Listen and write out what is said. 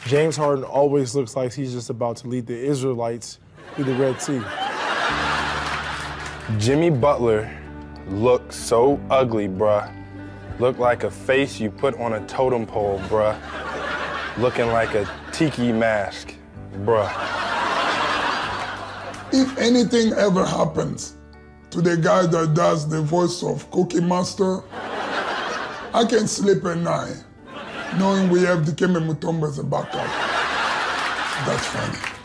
James Harden always looks like he's just about to lead the Israelites through the Red Sea. Jimmy Butler looked so ugly, bruh. Looked like a face you put on a totem pole, bruh. Looking like a tiki mask, bruh. If anything ever happens to the guy that does the voice of Cookie Monster, I can sleep at night knowing we have Dikembe Mutumbo as a backup. That's funny.